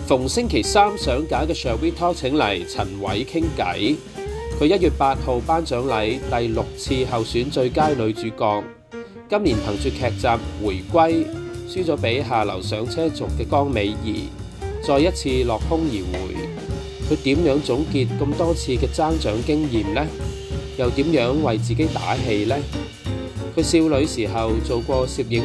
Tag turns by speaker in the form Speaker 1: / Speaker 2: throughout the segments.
Speaker 1: 逢星期三上架嘅 Shall We Talk 請嚟陳偉傾偈。佢1月8號頒獎禮第6次候選最佳女主角，今年憑住劇集《回歸》輸咗俾下流上車族嘅江美儀，再一次落空而回。佢點樣總結咁多次嘅爭獎經驗呢？又點樣為自己打氣呢？佢少女時候做過攝影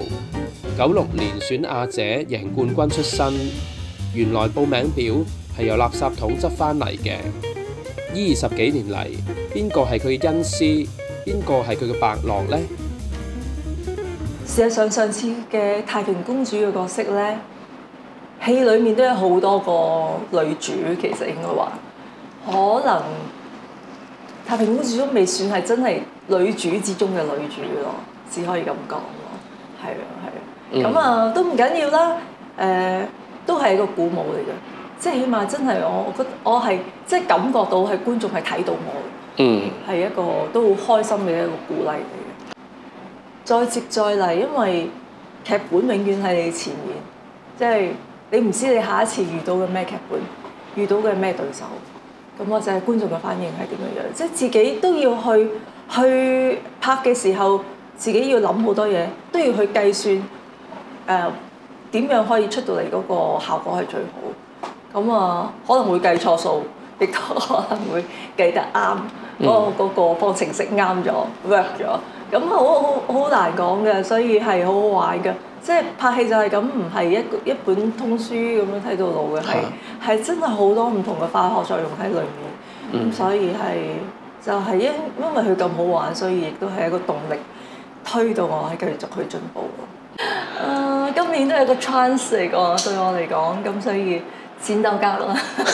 Speaker 1: model，96年選亞姐贏冠軍出身。原來報名表係由垃圾桶執返嚟嘅。呢20幾年嚟，邊個係佢嘅恩師？邊個係佢嘅伯樂呢？
Speaker 2: 事實上，上次嘅太平公主嘅角色呢，戲裡面都有好多個女主，其實應該話，可能太平公主都未算係真係女主之中嘅女主咯，只可以咁講咯。係啊，係啊，咁啊都唔緊要啦。都係一個鼓舞嚟嘅，即係起碼真係我覺得我係即係感覺到係觀眾係睇到我，係一個都好開心嘅一個鼓勵嚟嘅。再接再厲，因為劇本永遠喺你前面，即係你唔知你下一次遇到嘅咩劇本，遇到嘅咩對手，咁我就係觀眾嘅反應係點樣樣，即係自己都要去拍嘅時候，自己要諗好多嘢，都要去計算點樣可以出到嚟嗰個效果係最好？咁啊，可能會計錯數，亦都可能會計得啱，嗰個方程式啱咗 work 咗。咁好難講嘅，所以係好好玩嘅。即係拍戲就係咁，唔係一本通書咁樣睇到老嘅，係真係好多唔同嘅化學作用喺裏面。咁所以就係因為佢咁好玩，所以亦都係一個動力推到我係繼續去進步。今年都係個 chance 嚟個，對我嚟講，咁所以戰鬥格啦。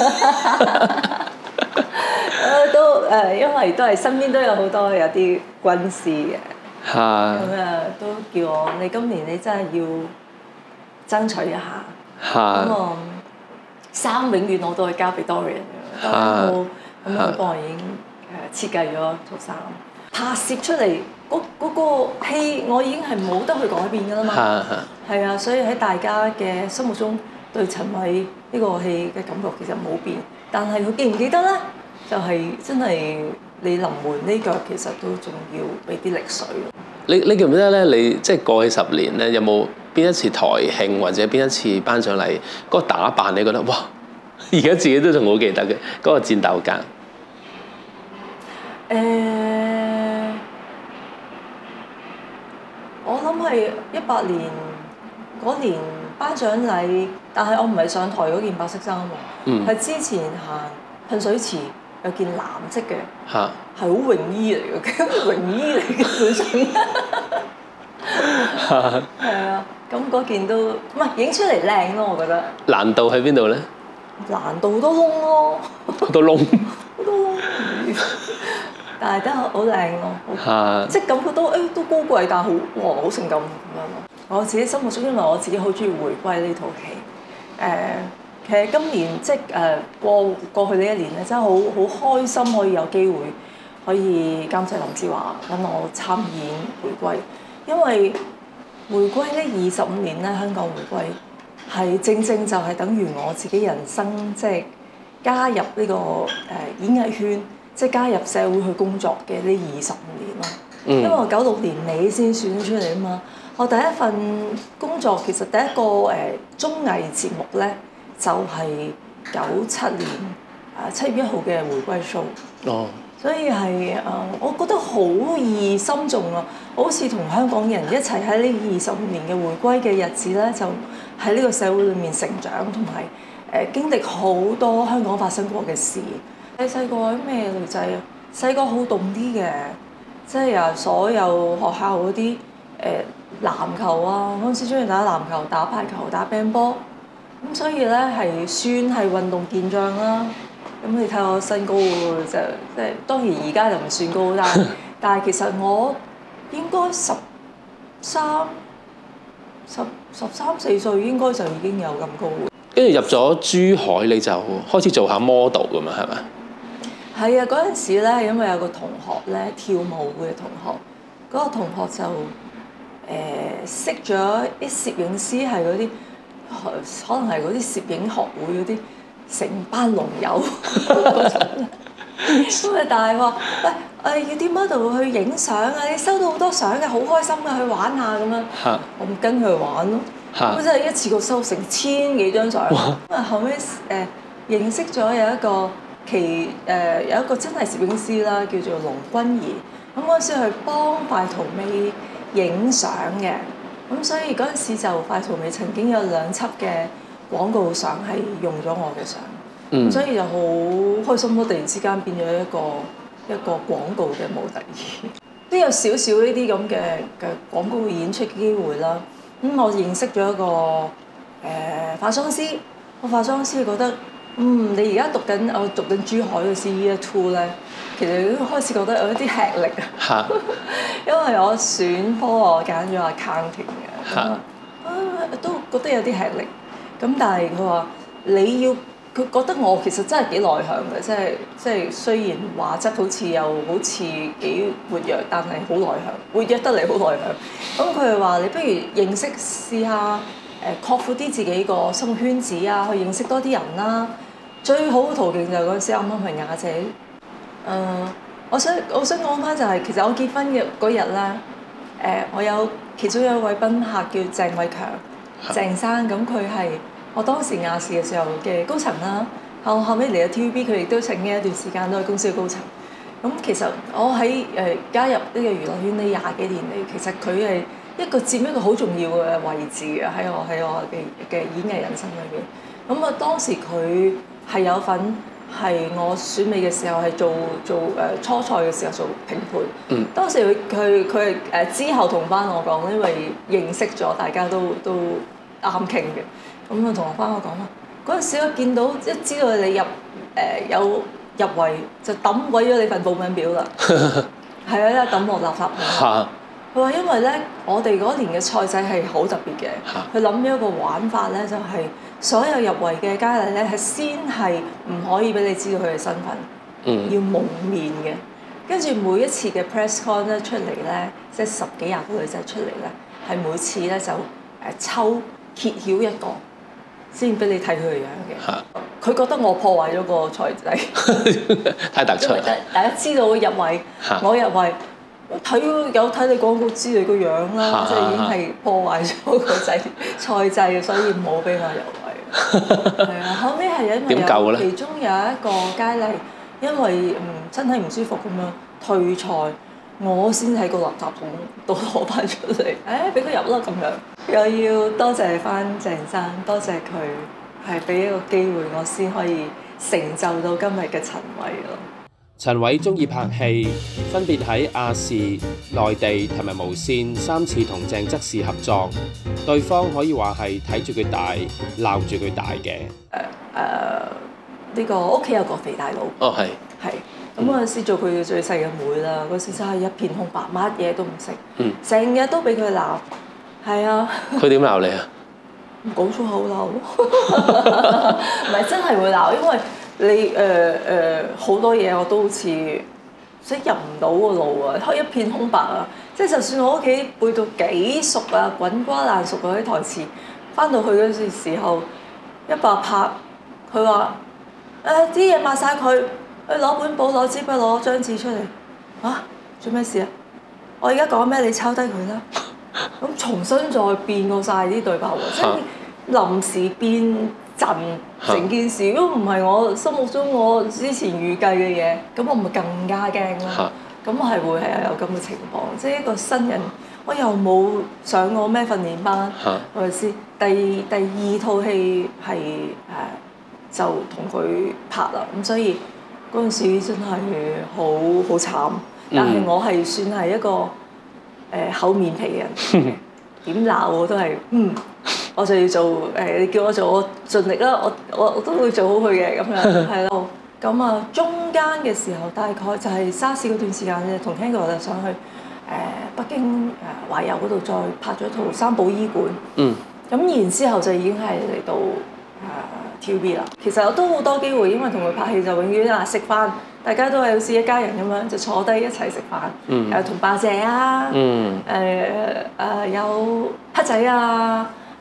Speaker 2: 因為都係身邊都有好多有啲軍師嘅，咁都叫我你今年你真係要爭取一下。咁衫永遠我都係交俾 Dorian 嘅，咁佢幫我已經設計咗套衫，拍攝出嚟。嗰個戲我已經係冇得去改變㗎啦嘛，係啊，所以喺大家嘅心目中對陳偉呢個戲嘅感覺其實冇變，但係佢記唔記得咧？就係真係你臨門呢腳其實都仲要俾啲力水。
Speaker 1: 你記唔記得咧？你即係過去10年咧，有冇邊一次台慶或者邊一次頒獎禮嗰個打扮你覺得哇？而家自己都仲好記得嘅嗰個戰鬥格。
Speaker 2: 我諗係18年嗰年頒獎禮，但係我唔係上台嗰件白色衫喎，係之前行噴水池有件藍色嘅，係好泳衣嚟嘅，泳衣嚟嘅本身。係啊，咁嗰件都唔係影出嚟靚咯，我覺得。難度喺邊度咧？難度好多窿咯，好多窿，好多窿。但係都好靚咯，即係感覺到都高貴，但係好性感咁樣咯。我自己心目中，因為我自己好中意回歸呢套戲。其實今年即係過去呢1年咧，真係好開心可以有機會可以監製林志華揾我參演回歸，因為回歸呢25年咧，香港回歸係正就係等於我自己人生即係加入呢個演藝圈。即係加入社會去工作嘅呢25年咯，因為我96年尾先選出嚟啊嘛。我第一份工作其實第一個綜藝節目咧，就係97年7月1號嘅回歸 show。所以係我覺得好意義深重啊！我好似同香港人一齊喺呢25年嘅回歸嘅日子咧，就喺呢個社會裏面成長，同埋經歷好多香港發生過嘅事。細個咩女仔啊？細個好動啲嘅，即係所有學校嗰啲籃球啊，嗰陣時中意打籃球、打排球、打乒乓波，咁所以咧係算係運動健將啦。咁你睇我身高喎，即係當然而家就唔算高，但係其實我應該13、4歲應該就已經有咁高。
Speaker 1: 跟住入咗珠海，你就開始做下 model 㗎嘛，係咪？
Speaker 2: 係啊，嗰陣時咧，因為有個同學咧跳舞嘅同學，嗰個同學就識咗啲攝影師係嗰啲可能係嗰啲攝影學會嗰啲成班龍友嗰種。咁啊，但係話喂要點度去影相啊？你收到好多相嘅，好開心嘅，去玩下咁樣。我唔跟佢去玩咯。咁真係一次過收成1000幾張相。咁啊後尾認識咗有一個有一個真係攝影師啦，叫做龍君怡。咁嗰陣時去幫快圖美影相嘅。咁所以嗰陣時就快圖美曾經有2輯嘅廣告相係用咗我嘅相。所以就好開心咯！突然之間變咗一個廣告嘅模特兒，都有少少呢啲咁嘅廣告演出嘅機會啦。我認識咗一個化妝師，個化妝師覺得你而家我讀緊珠海嘅 Year 2咧，其實都開始覺得有一啲吃力啊。因為我選科我揀咗 accounting 嘅，都覺得有啲吃力。咁但係佢話佢覺得我其實真係幾內向嘅，即係雖然話質好似幾活躍，但係好內向，活躍得嚟好內向。咁佢係話你不如試下擴闊啲自己個生活圈子啊，去認識多啲人啦。最好嘅途徑就係嗰陣時啱啱係亞姐。我想講翻就係、其實我結婚嘅嗰日咧，我有其中有一位賓客叫鄭偉強，鄭生，咁佢係我當時亞視嘅時候嘅高層啦，後尾嚟咗 TVB，佢亦都曾經一段時間都係公司嘅高層。咁其實我喺加入呢個娛樂圈呢20幾年嚟，其實佢係佔一個好重要嘅位置嘅喺我嘅演藝人生裏邊。咁當時佢係有份係我選美嘅時候係做初賽嘅時候做評判。當時佢係之後同翻我講，因為認識咗，大家都啱傾嘅。咁啊，同翻我講啦，嗰陣時我見到一知道你有入圍，就抌鬼咗你份報名表啦。係啊，一抌落垃圾桶。佢話因為咧，我哋嗰年嘅賽制係好特別嘅。佢諗咗一個玩法咧，就係所有入圍嘅佳麗咧，係先係唔可以俾你知道佢嘅身份，要蒙面嘅。跟住每一次嘅 press con 咧出嚟咧，即係10幾20個女仔出嚟咧，係每次咧就揭曉一個。先俾你睇佢嘅樣嘅，佢覺得我破壞咗個賽制，
Speaker 3: 太突出啦！
Speaker 2: 大家知道我入圍，我入圍，有睇你廣告知你個樣啦，即係已經係破壞咗個賽制，所以冇俾我入圍。係啊，後尾係因為其中有一個佳麗，因為身體唔舒服咁樣退賽，我先喺個垃圾桶度攞翻出嚟，俾佢入啦咁樣。又要多謝翻鄭生，多謝佢係俾一個機會我先可以成就到今日嘅陳偉咯。
Speaker 1: 陳偉中意拍戲，分別喺亞視、內地同埋無線3次同鄭則仕合作，對方可以話係睇住佢大，鬧住佢大嘅。
Speaker 2: 呢個屋企有個肥大佬。哦，係。咁嗰陣時做佢最細嘅妹啦，嗰時真係一片空白，乜嘢都唔識，成日都俾佢鬧。係啊！
Speaker 3: 佢點鬧你啊？
Speaker 2: 講粗口鬧咯，唔係真係會鬧，因為你好多嘢我都好似即入唔到個路啊，開一片空白啊！即係就算我屋企背到幾熟啊，滾瓜爛熟嗰啲台詞，翻到去嗰時候一百拍，佢話啲嘢抹晒佢，去攞本簿、攞支筆、攞張紙出嚟。做咩事啊？我而家講咩？你抄低佢啦。咁重新再變過晒啲對白喎，即係臨時變陣成件事，都唔係我心目中我之前預計嘅嘢，咁我咪更加驚咯。咁我係會係有咁嘅情況，即係一個新人，我又冇上過咩訓練班，係咪先？第2套戲係就同佢拍啦，咁所以嗰陣時真係好慘，但係我係算係一個厚面皮嘅人，點鬧我都係我就要做你叫我做，我盡力啦，我都會做好佢嘅咁樣，係咯。咁啊，中間嘅時候大概就係沙士嗰段時間咧，同 Tango 就上去北京懷柔嗰度再拍咗套《三寶醫館》。咁然之後就已經係嚟到TVB 啦。其實我都好多機會，因為同佢拍戲就永遠食飯。大家都係好似一家人咁樣，就坐低一齊食飯，同爸姐啊，有黑仔啊，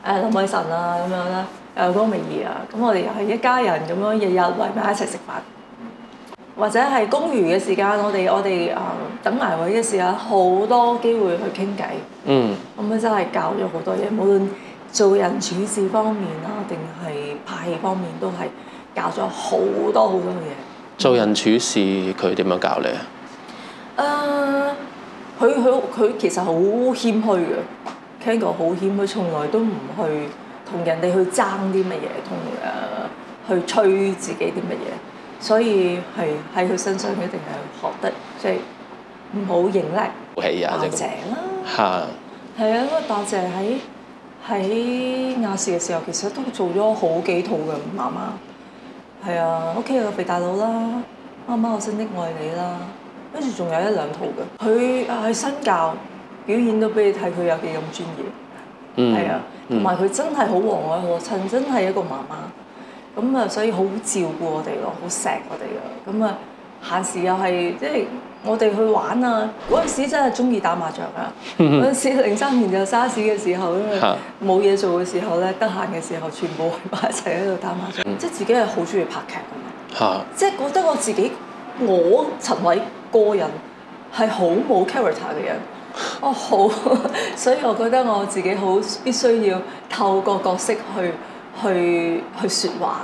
Speaker 2: 林偉晨啊咁樣啦，江美儀啊，咁我哋又係一家人咁樣，日日圍埋一齊食飯。或者係公餘嘅時間，我哋等埋位嘅時候，好多機會去傾偈。咁樣真係教咗好多嘢，無論做人處事方面啦，定係拍戲方面，都係教咗好多嘢。
Speaker 3: 做人處事佢點樣教你啊？
Speaker 2: 佢其實好謙虛嘅 Ken 哥好謙虛，從來都唔去同人哋去爭啲乜嘢，去吹自己啲乜嘢。所以係喺佢身上一定係學得即係唔好認叻，大謝啦。係啊，因為大謝喺亞視嘅時候，其實都做咗好幾套嘅媽媽。係啊，屋企有個肥大佬啦，媽媽我真的愛你啦，跟住仲有1-2套嘅。佢喺新教表演到俾你睇，佢有幾咁專業。係啊，同埋佢真係好和藹可親，真係一個媽媽。咁啊，所以好照顧我哋咯，好錫我哋咯。咁啊，閒時又係即係我哋去玩啊。嗰陣時真係中意打麻將啊。嗰陣時03年就沙士嘅時候，因為冇嘢做嘅時候咧，得閒嘅時候全部圍埋一齊喺度打麻將。即係自己係好中意拍劇㗎嘛。即係覺得我自己，我陳偉個人係好冇 character 嘅人。好，所以我覺得我自己好必須要透過角色去説話。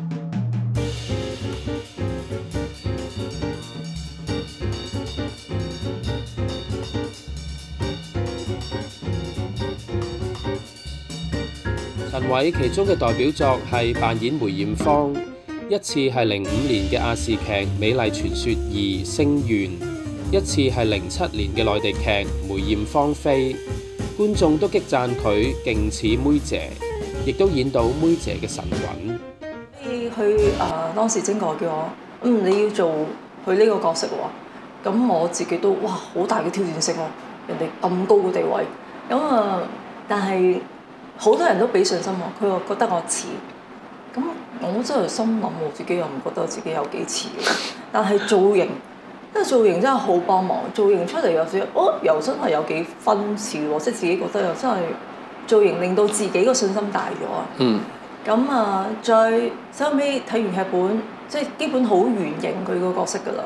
Speaker 1: 陳偉其中嘅代表作係扮演梅艷芳，一次係05年嘅亞視劇《美麗傳說2星願》，一次係07年嘅內地劇《梅艷芳飛》，觀眾都激讚佢勁似妹姐。亦都演到妹姐嘅神韻。
Speaker 2: 佢當時晶哥叫我，你要做佢呢個角色喎。咁我自己都哇好大嘅挑戰性喎，人哋咁高嘅地位。咁但係好多人都俾信心我，佢話覺得我似。咁我真係心諗，我自己又唔覺得自己有幾似嘅。但係造型，因為造型真係好幫忙，造型出嚟有時又真係有幾分似喎，即係自己覺得又真係。造型令到自己個信心大咗啊！咁再收尾睇完劇本，即係基本好原型佢個角色㗎啦。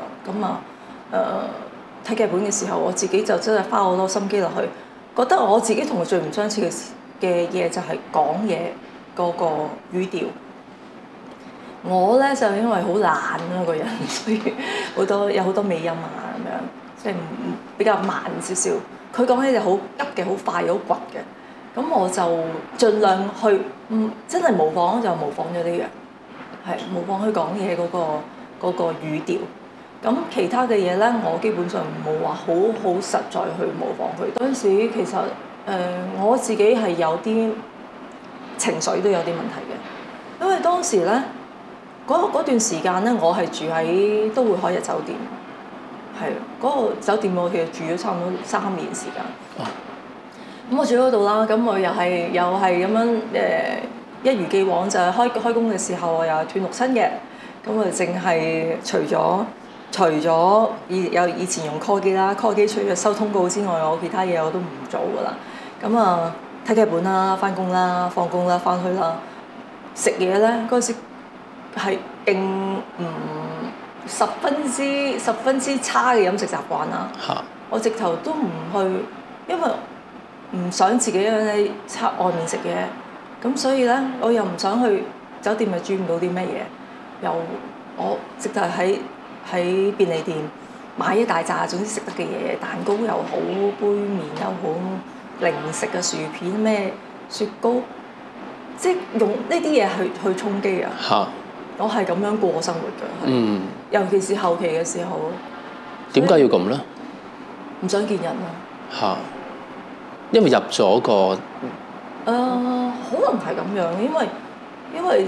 Speaker 2: 咁睇劇本嘅時候，我自己就真係花好多心機落去，覺得我自己同佢最唔相似嘅嘢就係講嘢嗰個語調。我咧就因為好懶啊個人，所以有好多尾音啊咁樣，即係比較慢少少。佢講起就好急嘅，好快，好倔嘅。咁我就盡量去，真係模仿就模仿咗呢樣，係模仿佢講嘢嗰個語調。咁其他嘅嘢咧，我基本上冇話好實在去模仿佢。嗰陣時其實我自己係有啲情緒都有啲問題嘅，因為當時咧嗰段時間咧，我係住喺都會海逸酒店，係嗰個酒店我其實住咗差唔多3年時間。咁我住喺嗰度啦，咁我又係咁樣一如既往就係開工嘅時候，我又係斷六親嘅。咁我淨係除咗以前用 call 機啦 ，call 機除咗收通告之外，我其他嘢我都唔做噶啦。咁睇劇本啦，翻工啦，放工啦，翻去啦，食嘢咧嗰陣時係勁十分之差嘅飲食習慣啦。我直頭都唔去，因為唔想自己喺外面食嘢，咁所以咧我又唔想去酒店，咪煮唔到啲咩嘢，又我直頭喺便利店買一大扎，總之食得嘅嘢，蛋糕又好，杯麵又好，零食嘅薯片咩雪糕，即係用呢啲嘢去充飢啊！我係咁樣過生活嘅，尤其是後期嘅時候。
Speaker 3: 點解要咁咧？
Speaker 2: 唔想見人啊！
Speaker 3: 因為入咗個
Speaker 2: 可能係咁樣，因為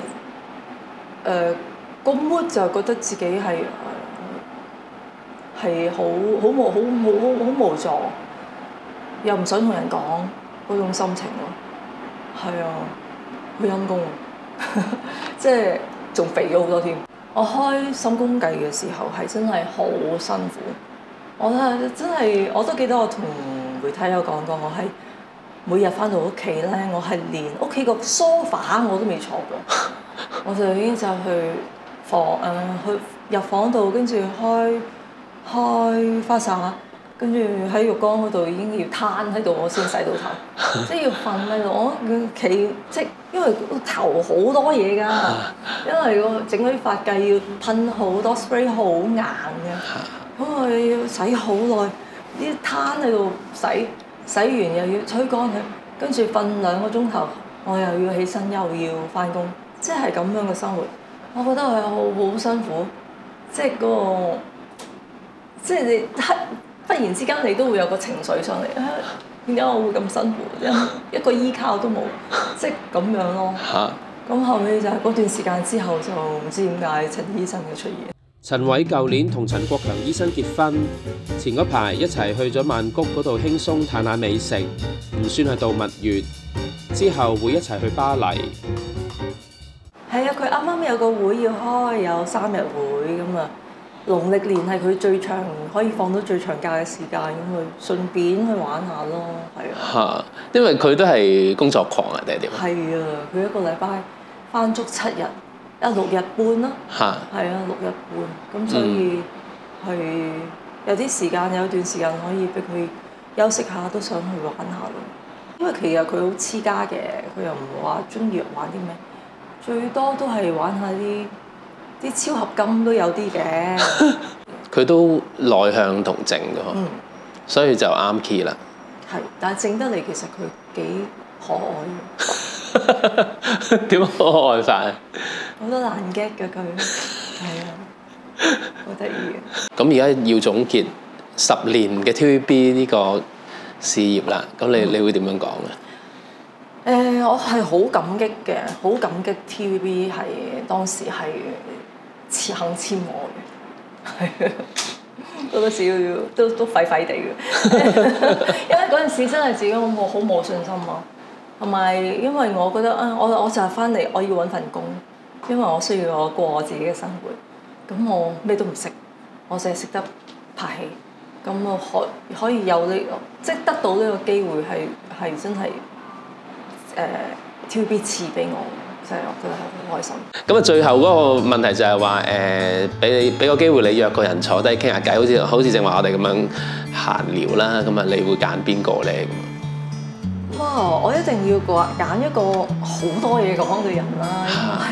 Speaker 2: 個 mood 就覺得自己係好無助，又唔想同人講嗰種心情咯。係啊，好陰功啊！即係仲肥咗好多添。我開心公計嘅時候係真係好辛苦，我都記得我同媒體有講過， 每日翻到屋企咧，我係連屋企個梳化我都未坐過，我就已經就去入房度，跟住開花灑，跟住喺浴缸嗰度已經要攤喺度，我先洗到頭，即係要瞓喺度。我企即因為個頭好多嘢㗎，因為個整嗰啲髮髻要噴好多 spray 好硬嘅，咁我要洗好耐，啲攤喺度洗完又要吹乾佢，跟住瞓2個鐘頭，我又要起身又要翻工，即係咁樣嘅生活，我覺得係好辛苦，即係嗰個，即係你忽然之間你都會有個情緒上嚟啊！點解我會咁辛苦？一個依靠都冇，即係咁樣咯。咁後尾就係嗰段時間之後，就唔知點解陳醫生嘅出現。
Speaker 1: 陳偉舊年同陳國強醫生結婚，前嗰排一齊去咗曼谷嗰度輕鬆嘆下美食，唔算係度蜜月。之後會一齊去巴黎。
Speaker 2: 係啊，佢啱啱有個會要開，有3日會咁啊。農曆年係佢最長可以放到最長假嘅時間，咁去順便去玩下咯，係啊。
Speaker 3: 因為佢都係工作狂啊，定係點啊？
Speaker 2: 係啊，佢一個禮拜翻足7日，6日半啦。係啊，6日半，咁所以係有啲時間，有段時間可以俾佢休息下，都想去玩下咯。因為其實佢好黐家嘅，佢又唔話中意玩啲咩，最多都係玩下啲超合金都有啲嘅。
Speaker 3: 佢都內向同靜嘅嗬，所以就啱 key 啦。
Speaker 2: 係，但係靜得嚟其實佢幾可愛嘅。
Speaker 3: 點可愛法啊？
Speaker 2: 好多爛 gag 嘅佢，係啊，好得意嘅。
Speaker 3: 咁而家要總結10年嘅 TVB 呢個事業啦，咁你會點樣講咧？
Speaker 2: 我係好感激嘅，好感激 TVB 係當時係肯簽我嘅，係嗰個時都廢廢地嘅，因為嗰陣時真係自己好冇信心啊，同埋因為我覺得我就係翻嚟，我要揾份工，因為我需要我過我自己嘅生活，咁我咩都唔識，我淨係識得拍戲，咁我可以有呢個，即係得到呢個機會係真係TVB 賜俾我。真係我覺得係好開心。咁啊，
Speaker 3: 最後嗰個問題就係話俾個機會你約個人坐低傾下偈，好似正話我哋咁樣閒聊啦。咁啊，你會揀邊個咧？
Speaker 2: 哇！我一定要揀一個好多嘢講嘅人啦，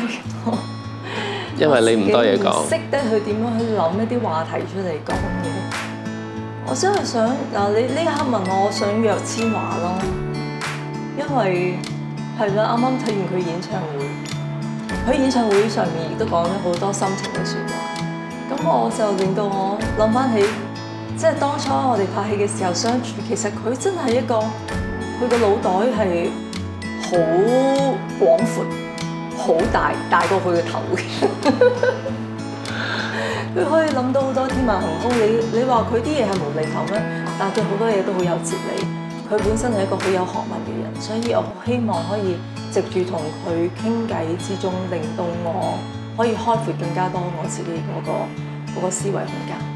Speaker 3: 因為你唔多嘢講，
Speaker 2: 識得佢點樣去諗一啲話題出嚟講嘢。我真係想你呢一刻問我想約千嬅咯，因為。係啦，啱啱睇完佢演唱會，佢演唱會上面亦都講咗好多心情嘅説話，咁我就令到我諗翻起，即係當初我哋拍戲嘅時候相處，其實佢真係一個，佢個腦袋係好廣闊、好大過佢嘅頭嘅，佢可以諗到好多天馬行空。你話佢啲嘢係無厘頭咩？但係佢好多嘢都好有哲理。佢本身係一個好有學問嘅人，所以我希望可以藉住同佢傾偈之中，令到我可以開闊更加多我自己嗰個思維空間。